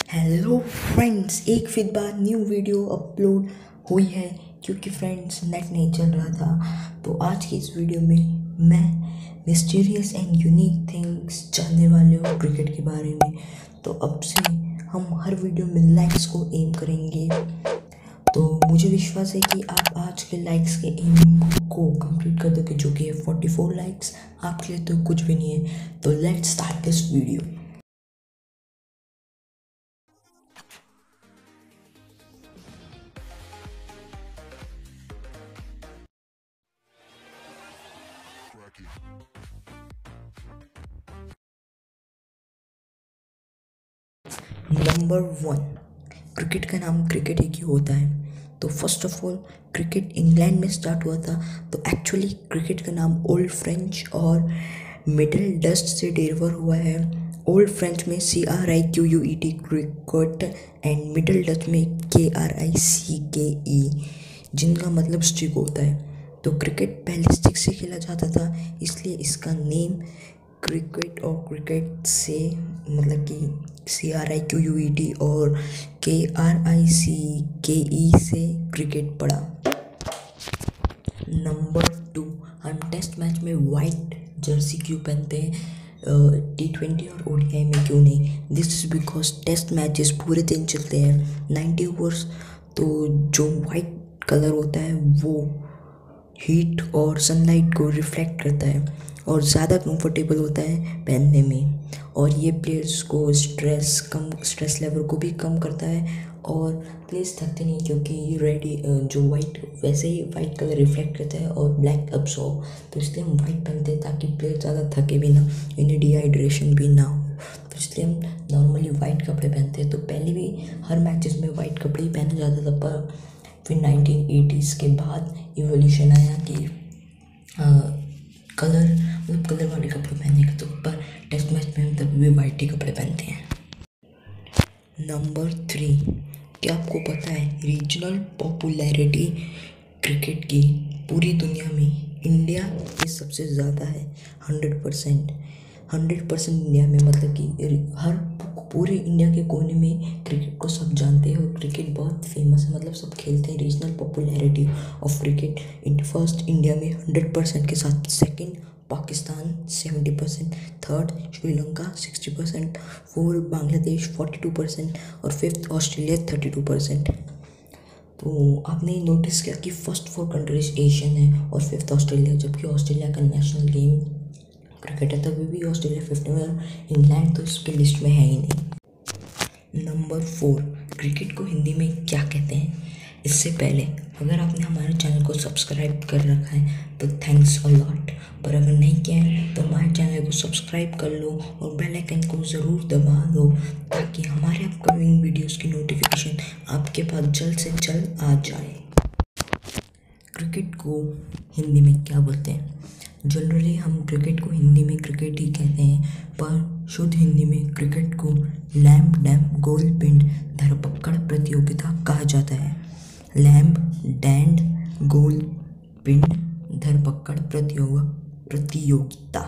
Hello friends, एक फिर बार new video upload हुई है क्योंकि फ्रेंड्स नेट नहीं चल रहा था। तो आज की इस वीडियो में मैं मिस्टीरियस एंड यूनिक थिंग्स जानने वाले हूँ क्रिकेट के बारे में। तो अब से हम हर वीडियो में लाइक्स को एम करेंगे। तो मुझे विश्वास है कि आप आज के लाइक्स के एम को कंप्लीट कर दोगे, जो कि है 44 लाइक्स। आपके लिए तो कुछ भी नहीं है। तो let's start this video. Number 1, cricket का नाम क्रिकेट ही क्यों होता है? तो first of all, cricket England में स्टार्ट हुआ था। तो एक्चुअली क्रिकेट का नाम ओल्ड फ्रेंच और मिडिल डच से डेरिवर हुआ है। ओल्ड फ्रेंच में CRIQUET cricket and middle Dutch में KRICKE, जिनका मतलब स्टिक होता है। तो क्रिकेट पहले स्टिक से खेला जाता था, इसलिए इसका नेम क्रिकेट और क्रिकेट से मतलब कि CRIQUET और KRICKE से क्रिकेट पड़ा। नंबर 2, हम टेस्ट मैच में वाइट जर्सी क्यों पहनते हैं? T20 और ODI में क्यों नहीं? This is because test matches पूरे दिन चलते हैं, 90 ओवर्स। तो जो वाइट कलर होता है वो हीट और सनलाइट को रिफ्लेक्ट करता है और ज़्यादा कंफर्टेबल होता है पहनने में। और ये प्लेयर्स को स्ट्रेस लेवल को भी कम करता है और प्लेयर्स थकते नहीं, क्योंकि ये जो वाइट वैसे ही वाइट कलर रिफ्लेक्ट करता है और ब्लैक अब्सॉर्ब। तो इसलिए हम वाइट पहनते हैं ताकि प्लेयर ज़्यादा थके भी ना, इन्हें डिहाइड्रेशन भी ना हो। तो इसलिए हम नॉर्मली वाइट कपड़े पहनते हैं। तो पहले भी हर मैचेस में वाइट कपड़े ही पहना जाता था, पर फिर 1980s के बाद इवोल्यूशन आया कि कलर वाले कपड़े पहनने का। तो पर टेस्ट मैच में हम तभी भी वाइट ही कपड़े पहनते हैं। नंबर 3, क्या आपको पता है रीजनल पॉपुलैरिटी क्रिकेट की पूरी दुनिया में इंडिया की सबसे ज़्यादा है? 100% इंडिया में, मतलब कि हर पूरे इंडिया के कोने में क्रिकेट को सब जानते हैं और क्रिकेट बहुत फेमस है, मतलब सब खेलते हैं। Regional popularity of cricket first India में 100% के साथ, second Pakistan 70%, third Sri Lanka 60%, fourth Bangladesh 42% और फिफ्थ ऑस्ट्रेलिया 32%। तो आपने नोटिस किया कि फर्स्ट 4 कंट्रीज एशियन है और फिफ्थ ऑस्ट्रेलिया, जबकि ऑस्ट्रेलिया का नेशनल गेम क्रिकेट है, तभी भी ऑस्ट्रेलिया 50 में, इंग्लैंड तो इसके लिस्ट में है ही नहीं। नंबर 4, क्रिकेट को हिंदी में क्या कहते हैं? इससे पहले अगर आपने हमारे चैनल को सब्सक्राइब कर रखा है तो थैंक्स अ लॉट, पर अगर नहीं किया है तो हमारे चैनल को सब्सक्राइब कर लो और बेल आइकन को ज़रूर दबा दो, ताकि हमारे अपकमिंग वीडियोस की नोटिफिकेशन आपके पास जल्द से जल्द आ जाए। क्रिकेट को हिंदी में क्या बोलते हैं? जनरली हम क्रिकेट को हिंदी में क्रिकेट ही कहते हैं, पर शुद्ध हिंदी में क्रिकेट को लैम्ब डैम गोल पिंड धरपकड़ प्रतियोगिता कहा जाता है। लैम्ब डैंड गोल पिंड धरपकड़ प्रतियोगिता।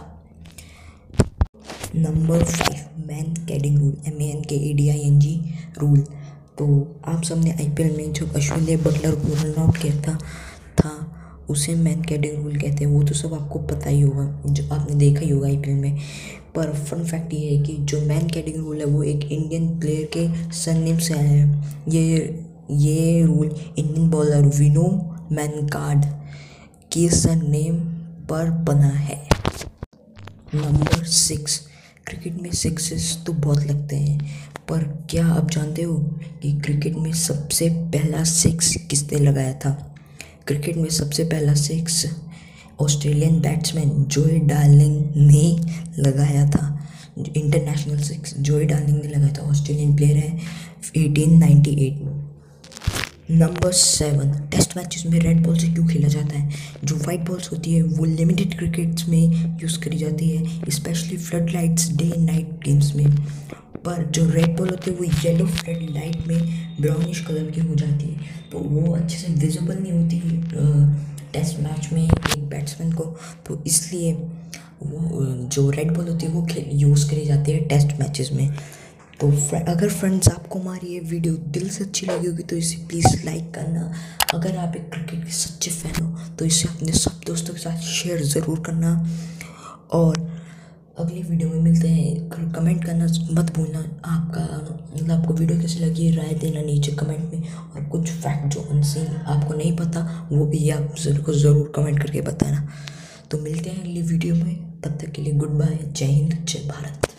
Number 5, Mankading rule, MANKADING rule. तो आप सबने IPL में जब अश्विन देव बटलर को रन आउट किया था उसे मैन कैडिंग रूल कहते हैं। वो तो सब आपको पता ही होगा, जब आपने देखा ही होगा IPL में। पर फन फैक्ट ये है कि जो मैन कैडिंग रूल है वो एक इंडियन प्लेयर के सरनेम से आया है। ये rule Indian bowler Vinoo Mankad के सरनेम पर बना है। नंबर 6, क्रिकेट में सिक्सेस तो बहुत लगते हैं, पर क्या आप जानते हो कि क्रिकेट में सबसे पहला सिक्स किसने लगाया था? क्रिकेट में सबसे पहला six Australian batsman Joe Darling ने लगाया था। इंटरनेशनल सिक्स जोए डार्लिंग ने लगाया था, ऑस्ट्रेलियन प्लेयर है, 1898 में। नंबर 7, टेस्ट मैचेस में रेड बॉल से क्यों खेला जाता है? जो वाइट बॉल्स होती है वो लिमिटेड क्रिकेट्स में यूज़ करी जाती है, specially flood lights day and night games में। पर जो रेड बॉल होती है वो येलो फ्लड लाइट में ब्राउनिश कलर की हो जाती है, तो वो अच्छे से विजिबल नहीं होती टेस्ट मैच में एक बैट्समैन को। तो इसलिए वो जो रेड बॉल होती है वो यूज़ करी जाती है टेस्ट मैचेस में। तो अगर फ्रेंड्स आपको हमारी ये वीडियो दिल से अच्छी लगी होगी तो इसे प्लीज़ लाइक करना। अगर आप एक क्रिकेट के सच्चे फैन हो तो इसे अपने सब दोस्तों के साथ शेयर ज़रूर करना। और अगली वीडियो में मिलते हैं। कमेंट करना मत भूलना, आपका मतलब आपको वीडियो कैसी लगी राय देना नीचे कमेंट में। और कुछ फैक्ट जो अनसीन आपको नहीं पता वो भी आप ज़रूर कमेंट करके बताना। तो मिलते हैं अगली वीडियो में, तब तक के लिए गुड बाय, जय हिंद, जय भारत।